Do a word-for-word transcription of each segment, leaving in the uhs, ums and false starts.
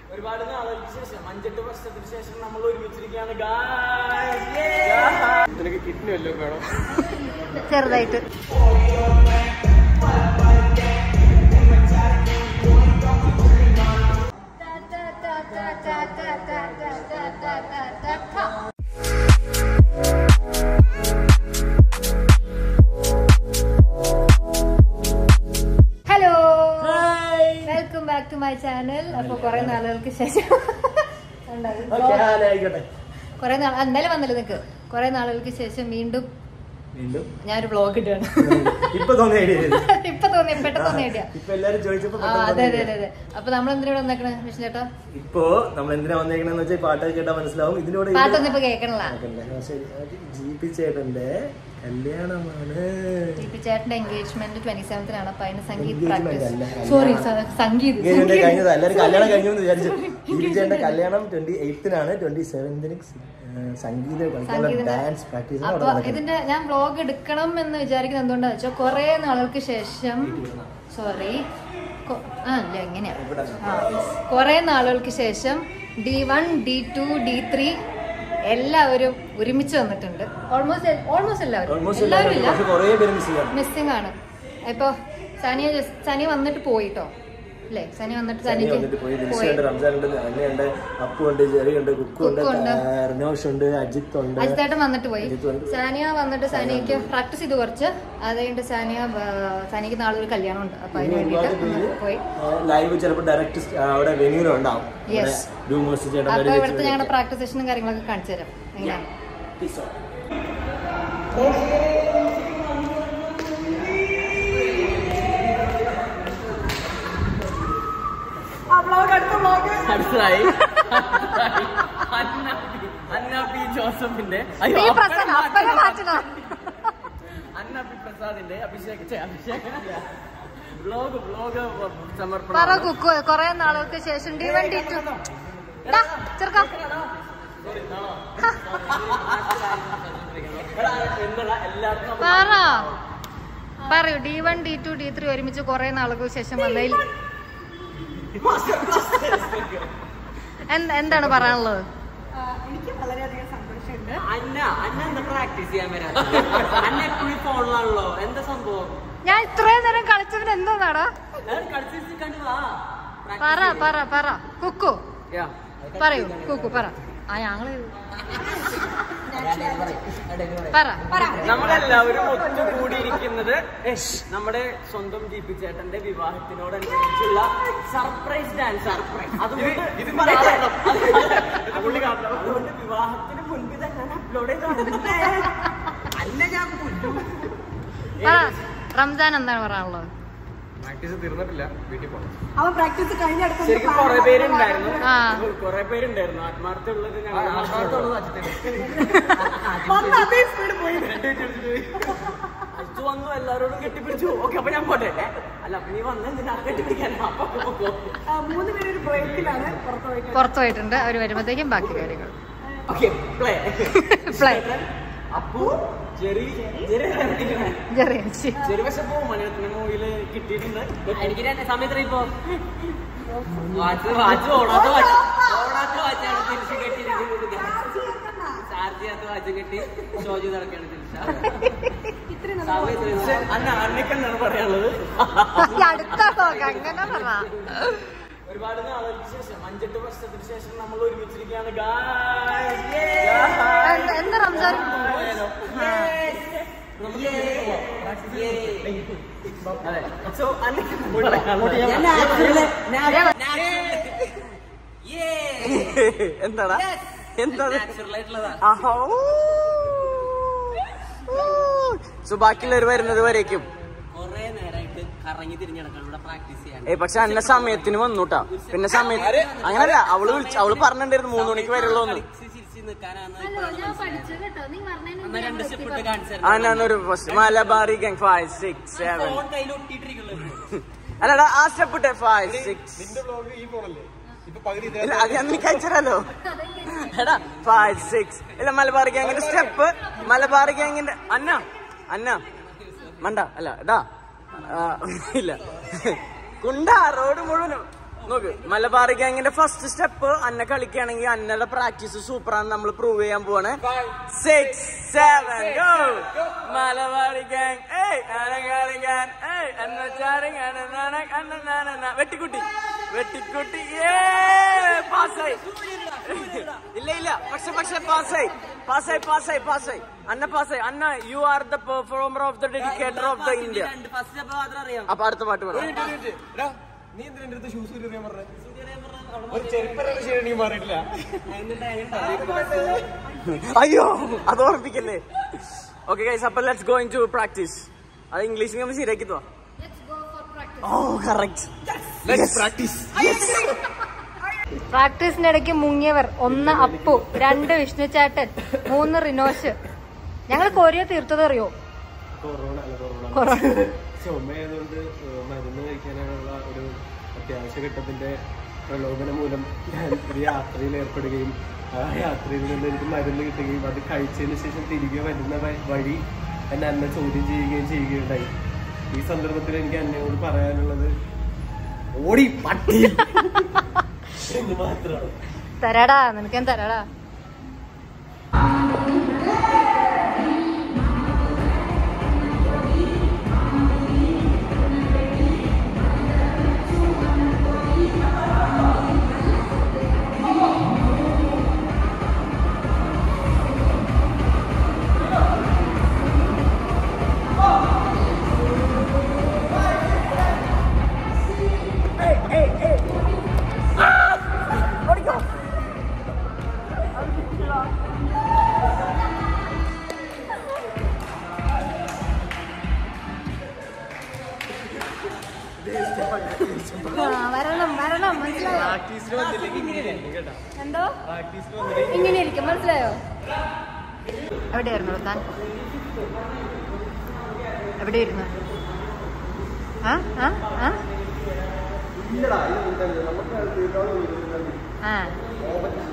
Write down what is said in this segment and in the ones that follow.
ഒരുപാട് നാളുകൾക്ക് ശേഷം അഞ്ചെട്ട് വർഷത്തിന് ശേഷം നമ്മൾ ഒരുമിച്ചിരിക്കുകയാണ്. നിനക്ക് കിഡ്നി വല്ലതും വേണം? ചെറുതായിട്ട്. Hello, welcome back to my channel. അപ്പൊ കൊറേ നാളുകൾക്ക് ശേഷം കൊറേ നാൾ എന്തായാലും വന്നല്ലോ നിനക്ക്. കൊറേ നാളുകൾക്ക് ശേഷം വീണ്ടും ഞാനൊരു വ്ളോഗ് ഇട്ടാണ്. ഇപ്പൊ തോന്നിയ ഇപ്പൊ തോന്നിയ പെട്ടെന്ന് തോന്നിയ ഐഡിയ. അതെ അതെ അതെ അതെ. അപ്പൊ നമ്മൾ എന്തിനാ വന്നേക്കണേ വിഷ്ണു ചേട്ടാ? ഇപ്പൊ നമ്മൾ എന്തിനാ വന്നേക്കണെന്ന് വെച്ചാൽ പാട്ടൊക്കെ കേട്ടാ മനസ്സിലാവും. ഇതിനോട് പാട്ടൊന്നും ഇപ്പൊ കേൾക്കണില്ല. ജീപി ചേട്ടന്റെ കല്യാണമാണ്. ജീപി ചേട്ടന്റെ എൻഗേജ്മെന്റ് ട്വന്റി സെവൻത്തിനാണ്. അപ്പൊ അതിന് സംഗീത പ്രാക്ടീസ്. സോറി, സംഗീതം കഴിഞ്ഞത് എല്ലാവരും കല്യാണം കഴിഞ്ഞു എന്ന് വിചാരിച്ചു. ജീപി ചേട്ടന്റെ കല്യാണം ട്വന്റി എയ്ത്തിനാണ്. ട്വന്റി സെവന്തിന് സംഗീത ഡാൻസ് പ്രാക്ടീസ്. അപ്പൊ ഇതിന്റെ ഞാൻ വ്ളോഗ് എടുക്കണം എന്ന് വിചാരിക്കുന്നത് എന്തുകൊണ്ടാന്ന് വെച്ചാൽ കുറെ നാളുകൾക്ക് ശേഷം സോറി ആ അല്ല എങ്ങനെയാ കുറെ നാളുകൾക്ക് ശേഷം D one D two D three എല്ലാവരും ഒരുമിച്ച് വന്നിട്ടുണ്ട്. ഓൾമോസ്റ്റ് ഓൾമോസ്റ്റ് എല്ലാവരും എല്ലാവരും ഇല്ല, മിസ്സിംഗ് ആണ്. ഇപ്പൊ സനിയ സനിയ വന്നിട്ട് പോയിട്ടോ അല്ലേ? സനി വന്നിട്ട് സനിക്ക് അജിത്തേട്ടൻ വന്നിട്ട് പോയി. സാനിയ വന്നിട്ട് സനിക്ക് പ്രാക്ടീസ് ചെയ്ത് കുറച്ച്. അത് കഴിഞ്ഞിട്ട് സാനിയ സനിക്ക് നാളെ ഒരു കല്യാണം ഉണ്ട്. അപ്പൊ അതിന് വേണ്ടിട്ട് പോയി. അപ്പൊ ഇവിടുത്തെ ഞങ്ങളുടെ പ്രാക്ടീസ് സെഷനും കാര്യങ്ങളൊക്കെ കാണിച്ചു തരാം. എങ്ങനെയാണ് അടുത്തതായി അന്ന പി ജോസഫിന്റെ അന്ന പി പ്രസാദിന്റെ അഭിഷേക് അഭിഷേക് വ്ലോഗ് വ്ലോഗ് സമർപ്പണം. കൊറേ നാളുകൾക്ക് ശേഷം ഡി വൺ ഡി ടു ചെറുക്ക പറയൂ. D one D two D three ഒരുമിച്ച് കൊറേ നാളുകൾക്ക് ശേഷം വന്നതിൽ എന്താണ് പറയാനുള്ളത്? എനിക്ക് വളരെയധികം സന്തോഷമുണ്ട്. അന്ന അന്ന എന്താ പ്രാക്ടീസ് ചെയ്യാൻ വരാ? അന്ന എപ്പോഴും ഫോണിലാണല്ലോ, എന്താ സംഭവം? ഞാൻ ഇത്രയും നേരം കളിച്ചവന് എന്താടാ? പറ പറ പറ കുക്കു പറയൂ. കുക്കു പറ. ആ ഞങ്ങള് നമ്മളെല്ലാവരും ഒത്തുകൂടിയിരിക്കുന്നത് നമ്മുടെ സ്വന്തം ജീപി ചേട്ടന്റെ വിവാഹത്തിനോടനുബന്ധിച്ചുള്ള സർപ്രൈസ് ഡാൻസ്. സർപ്രൈസ് അതുകൊണ്ട് അതുകൊണ്ട് വിവാഹത്തിന് മുൻപ് തന്നെ അപ്ലോഡ് ചെയ്ത അല്ല ഞാൻ റംസാൻ എന്താണ് പറയാനുള്ളത്? പ്രാക്ടീസ് തീർന്നിട്ടില്ല, വീട്ടിൽ പോകണം. അവൻ പ്രാക്ടീസ് കഴിഞ്ഞെടുക്കും. ശരിക്കും കുറെ പേരുണ്ടായിരുന്നു കുറെ പേരുണ്ടായിരുന്നു ആത്മാർത്ഥമുള്ളത്. അച്ഛൻ വന്നു, എല്ലാവരോടും കെട്ടിപ്പിടിച്ചു. ഓക്കെ, അപ്പൊ ഞാൻ പോട്ടെ. അല്ല, നീ വന്നെന്തിനാ കെട്ടിപ്പിടിക്കാൻ? മൂന്ന് പേര് ബ്രേക്കിലാണ് പുറത്തു പോയിട്ടുണ്ട്. അവര് വരുമ്പോഴത്തേക്കും ബാക്കി കാര്യങ്ങൾ. ഓക്കെ, പ്ലേ പ്ലേ അപ്പു ചെറിയ ചെറിയ പക്ഷെ പോ മലയാളത്തിന്റെ മൂവിയില് കിട്ടിയിട്ടുണ്ട്. എനിക്ക് രണ്ട് സമയത്ത് ഇപ്പൊ വാച്ച് വാച്ച് ഓടാത്ത വാച്ച് ഓടാത്ത വാച്ചാണ് തിരിച്ചു കെട്ടിയിരിക്കുന്നത്. ചാർജ് ചെയ്യാത്ത വാച്ച് കെട്ടി ഷോ ചെയ്ത് നടക്കുകയാണ് തിരിച്ച. അന്ന അന്നക്ക് എന്താണ് പറയാനുള്ളത്? ഒരുപാട് നാളുകൾക്ക് ശേഷം അഞ്ചെട്ട് വർഷത്തിന് ശേഷം നമ്മൾ ഒരുമിച്ചിരിക്കുകയാണ്. എന്താ റംസാൻ അതെ. സോ എന്താടാ എന്താ സോ ബാക്കിയുള്ളവർ വരുന്നത് വരേക്കും കൊറേ നേരമായിട്ട് കറങ്ങി തിരിഞ്ഞ് നടക്കണം ഇവിടെ പ്രാക്ടീസ് ചെയ്യാൻ. ഏ പക്ഷെ അന്ന സമയത്തിന് വന്നുട്ടാ. പിന്നെ സമയത്ത് അങ്ങനല്ല, അവള് വിളിച്ചു അവള് പറഞ്ഞിട്ടുണ്ടായിരുന്നു മൂന്ന് മണിക്ക് വരുള്ളൂ. Malabari gang five six seven അല്ലടാ ആ സ്റ്റെപ്പ് ഇട്ടെ ഫൈവ് സിക്സ് അത് ഞാൻ നിനക്ക് അയച്ചല്ലോ. എടാ ഫൈവ് സിക്സ് ഇല്ല മലബാറി ഗാങ്ങിന്റെ സ്റ്റെപ്പ്. മലബാറി ഗാങ്ങിന്റെ അന്ന അന്ന മണ്ട അല്ല എടാ ഇല്ല കുണ്ട റോഡ് മുഴുവനും നോക്ക് മലബാർ ഗ്യാങ്ങിന്റെ ഫസ്റ്റ് സ്റ്റെപ്പ് അന്ന കളിക്കുകയാണെങ്കിൽ അന്നയുടെ പ്രാക്ടീസ് സൂപ്പറാണ് നമ്മൾ പ്രൂവ് ചെയ്യാൻ പോവാണ്. Six seven go Malabar gang വെട്ടിക്കുട്ടി വെട്ടിക്കുട്ടി പാസ്സായി ഇല്ല ഇല്ല പക്ഷെ പക്ഷെ പാസ്സായി പാസ്സായി പാസ്സായി പാസ്സായി അന്ന പാസ്സായി Anna you are the performer of the dedicator of the India. അപ്പൊ അടുത്ത പാട്ട് പറ. നീ എന്തിനാ എന്റെ അടുത്ത് ഷൂസ് അറിയാൻ പറഞ്ഞത്? ഒരു ചെരുപ്പരൊക്കെ ശരി മാറിയിട്ടില്ല. അയ്യോ അത് ഓർമ്മിപ്പിക്കല്ലേ. ഓക്കെ ഗൈസ്, അപ്പൊ ലെറ്റ്സ് ഗോയിങ് ടു പ്രാക്ടീസ്. അത് ഇംഗ്ലീഷിൽ നമ്മൾ ശരിയാക്കി തോ. ഓ കറക്റ്റ്, ലെറ്റ്സ് പ്രാക്ടീസ്. പ്രാക്ടീസിന്റെ ഇടയ്ക്ക് മുങ്ങിയവർ ഒന്ന് അപ്പു, രണ്ട് വിഷ്ണുചേട്ടൻ, മൂന്ന് റിനോഷ്. ഞങ്ങൾ കൊറിയ തീർത്തത് അറിയോ? കൊറോണ കൊറോണ ചുമയായതുകൊണ്ട് മരുന്ന് കഴിക്കാനുള്ള ഒരു അത്യാവശ്യ ഘട്ടത്തിന്റെ പ്രലോഭനം മൂലം ഞാൻ ഒരു യാത്രയിൽ ഏർപ്പെടുകയും ആ യാത്രയിൽ നിന്ന് എനിക്ക് മരുന്ന് കിട്ടുകയും അത് കഴിച്ചതിന് ശേഷം തിരികെ വരുന്ന വഴി എന്നെ അന്ന ചോദ്യം ചെയ്യുകയും ചെയ്യുകയുണ്ടായി. ഈ സന്ദർഭത്തിൽ എനിക്ക് അന്നയോട് പറയാനുള്ളത് ഓടി പട്ടി എന്ന് മാത്രമാണ്. തരാടാ, നിനക്കാൻ തരാടാ. വരണം വരണം മനസ്സിലായോ? എന്തോ ഇങ്ങനെ ഇരിക്കും, മനസ്സിലായോ? എവിടെയായിരുന്നു താൻ? എവിടെയായിരുന്നു? ആ ആ ആ ആ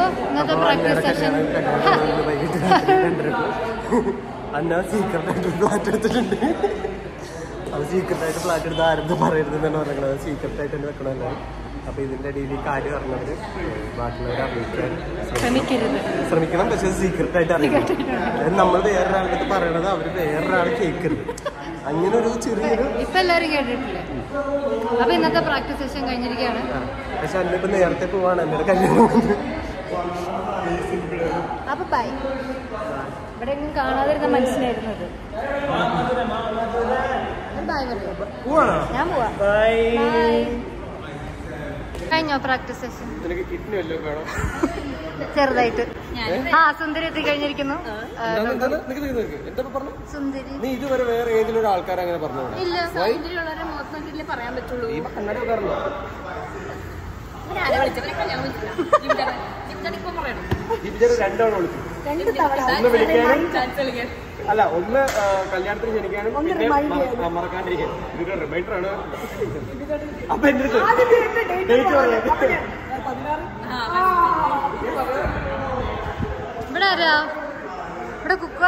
ഇന്നത്തെ പ്രാക്ടീസ് സെഷൻ അന്ന സീക്രട്ടായിട്ട് ഫ്ലാറ്റ് എടുത്തിട്ടുണ്ട്. അത് സീക്രട്ടായിട്ട് ഫ്ലാറ്റ് എടുത്ത് ആരെന്ത് പറയരുതെന്നാണ് പറയുന്നത്. അത് സീക്രട്ടായിട്ട് തന്നെ വെക്കണമല്ലോ. അപ്പൊ ഇതിന്റെ ഇടയിൽ ഈ കാര്യം അറിഞ്ഞവര് ബാക്കിയുള്ളവരെ അറിയിക്കാൻ ശ്രമിക്കരുത് ശ്രമിക്കണം. പക്ഷെ സീക്രട്ടായിട്ട് അറിയിക്കണം. അതായത് നമ്മൾ വേറൊരാളുടെ അടുത്ത് പറയണത് അവര് വേറൊരാൾ കേൾക്കരുത്. അങ്ങനെ ഒരു ചെറിയൊരു ഇപ്പൊ എല്ലാരും കേട്ടിട്ടില്ലേ. അപ്പൊ ഇന്നത്തെ പ്രാക്ടീസ് സെഷൻ കഴിഞ്ഞിരിക്കുകയാണ്. പക്ഷെ അന്നിപ്പോ നേരത്തെ പോവാണ് എന്നോട് കല്യാണം. അപ്പൊ ബൈ. ഇവിടെ ഒന്നും കാണാതിരുന്ന മനസ്സിലായിരുന്നത്. ബൈ പറയോ? ഞാൻ പോവാ. കഴിഞ്ഞോ പ്രാക്ടീസ് സെഷൻ? കിഡ്നി വല്ലതും വേണം ചെറുതായിട്ട്. ആ സുന്ദരി എത്തി കഴിഞ്ഞിരിക്കുന്നു. സുന്ദരി നീ ഇതുവരെ വേറെ ഏതെങ്കിലും ഒരു ആൾക്കാർ അങ്ങനെ പറഞ്ഞു? ഇല്ല, സൗന്ദര്യമുള്ളവരെ മുഖത്ത് നോക്കിയില്ലേ പറയാൻ പറ്റുള്ളൂ. കണ്ണട വെക്കാറുണ്ടോ? രണ്ടാണ് വിളിച്ചു. ഒന്ന് വിളിക്കാനും അല്ല, ഒന്ന് കല്യാണത്തിന് ക്ഷണിക്കാനും പിന്നെ മറക്കാണ്ടിരിക്കാൻ. ഇതൊരു റിമൈൻഡർ ആണ്. അപ്പൊ എന്റെ ഡേറ്റ് പറയാം. ഇവിടെ ആരാ? ഇവിടെ കുക്ക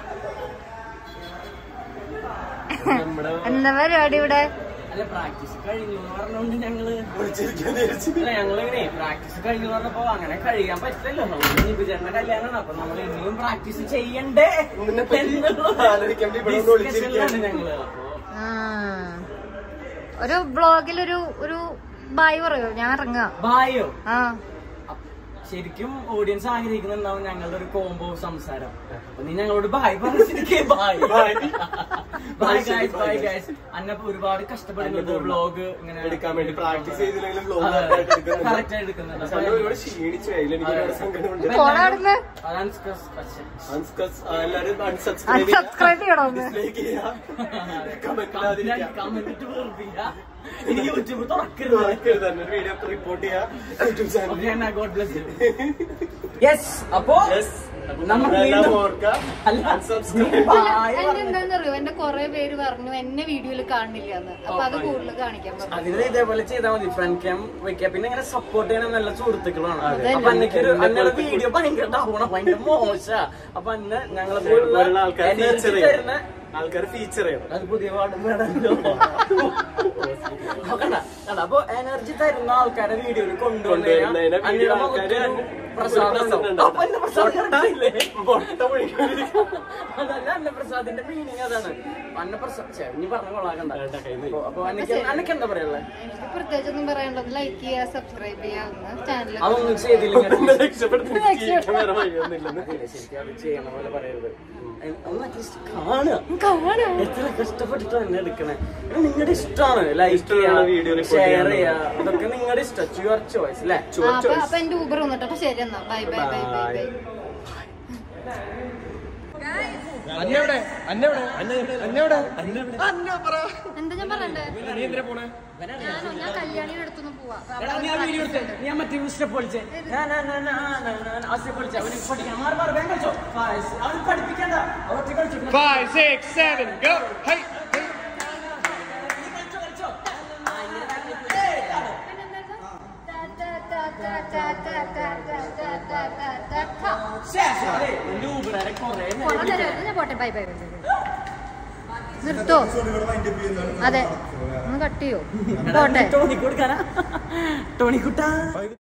എന്താ പരിപാടി ഇവിടെ? അല്ല പ്രാക്ടീസ് കഴിഞ്ഞു പറഞ്ഞോണ്ട് ഞങ്ങള് ഞങ്ങളിങ്ങനെ പ്രാക്ടീസ് കഴിഞ്ഞു പറഞ്ഞപ്പോ അങ്ങനെ കഴിയാൻ പറ്റില്ലല്ലോ. നമ്മൾ വിചാരണ കല്യാണമാണ്. അപ്പൊ നമ്മൾ ഇനിയും പ്രാക്ടീസ് ചെയ്യണ്ടേ ഞങ്ങള്. ആ ഒരു ബ്ലോഗിൽ ഒരു ഒരു ബായ് പറയോ? ഞാൻ ഇറങ്ങാം. ബായോ? ആ ശരിക്കും ഓഡിയൻസ് ആഗ്രഹിക്കുന്നുണ്ടാവും ഞങ്ങളുടെ ഒരു കോംബോ സംസാരം. അപ്പൊ നീ ഞങ്ങളോട് ബായ് പറഞ്ഞിരിക്കേ. Bye bye bye guys bye guys. അന്നപ്പോ ഒരുപാട് കഷ്ടപ്പെടുന്നുണ്ട് വ്ളോഗ് ഇങ്ങനെ എടുക്കാൻ വേണ്ടി. പ്രാക്ടീസ് ചെയ്തില്ലെങ്കിലും കറക്റ്റ് ആയിട്ട് എടുക്കുന്നുണ്ട്. സബ്സ്ക്രൈബ് ചെയ്യണോ? കമന്റ് വെറുപ്പില്ല. ഇനി യൂട്യൂബ് തുറക്കരുത്. വീഡിയോ റിപ്പോർട്ട് ചെയ്യാം. God bless you. യെസ്. അപ്പോ എന്താന്നറിയോ, എന്റെ കൊറേ പേര് പറഞ്ഞു എന്നെ വീഡിയോയിൽ കാണില്ല എന്ന്. അപ്പൊ അത് കൂടുതൽ കാണിക്കാൻ പറ്റും. അതിന് ഇതേപോലെ ചെയ്താൽ മതി. ഫ്രണ്ട് ക്യാം വെക്കാം. പിന്നെ ഇങ്ങനെ സപ്പോർട്ട് ചെയ്യണ നല്ല സുഹൃത്തുക്കളാണ്. അപ്പൊ അന്നൊരു അന്നയുടെ വീഡിയോ ഭയങ്കര ഡൗണാ, ഭയങ്കര മോശ. അപ്പൊ അന്ന് ഞങ്ങളെ പോലുള്ള ആൾക്കാർ ആൾക്കാർ ഫീച്ചർ ചെയ്യണം. അത് പുതിയ പാടും വേണമല്ലോ. അപ്പൊ എനർജി തരുന്ന ആൾക്കാരെ വീഡിയോയിൽ കൊണ്ടുവന്നതിന് അതല്ല അന്നപ്രസാദിന്റെ മീനിങ് അതാണ്. അന്നപ്രസാദ് ഇനി പറഞ്ഞ കൊള്ളാക്കണ്ട. അപ്പൊ അന്നക്ക് എന്താ പറയാ? എനിക്ക് പ്രത്യേകിച്ച് ഒന്നും പറയാനുള്ളത്. ലൈക്ക് ചെയ്യുക, സബ്സ്ക്രൈബ് ചെയ്യാവുന്ന ചാനൽ അതൊന്നും ചെയ്തില്ലെങ്കിൽ രക്ഷപ്പെടുത്തില്ല. ശരിക്കും അത് ചെയ്യണ പോലെ പറയരുത്. കാണുക എത്ര കഷ്ടപ്പെട്ടിട്ട് തന്നെ എടുക്കണേ. നിങ്ങളുടെ ഇഷ്ടമാണ്. ലൈക്ക് ചെയ്യുക, ഷെയർ ചെയ്യുക, അതൊക്കെ നിങ്ങളുടെ ഇഷ്ടം. യുവർ ചോയ്സ് അല്ലേ? അപ്പൊ എന്റെ ഊബർ വന്നിട്ട്. അപ്പൊ ശരി എന്നാ bye bye bye bye bye. എന്താ ഞാൻ പറയണ്ടേ? ഞാനോ ഞാൻ കല്യാണിയുടെ അടുത്തൊന്നും പോവാ. ഞാൻ മറ്റേ സ്റ്റെപ്പ് പൊളിച്ചേ പൊളിച്ച അവന് പഠിക്കാൻ മാറി മാറി വേഗം കളിച്ചോ. അവന് പഠിപ്പിക്കണ്ട. അവർക്ക് കളിച്ചു. Five, six, seven, go! Hey! പോട്ടെ ബൈ ബൈ. നിർത്തോ? അതെ ഒന്ന് കട്ട് ചെയ്യോ? പോട്ടെ. ടോണി കൊടുക്കാനാ? ടോണി കുട്ടാ.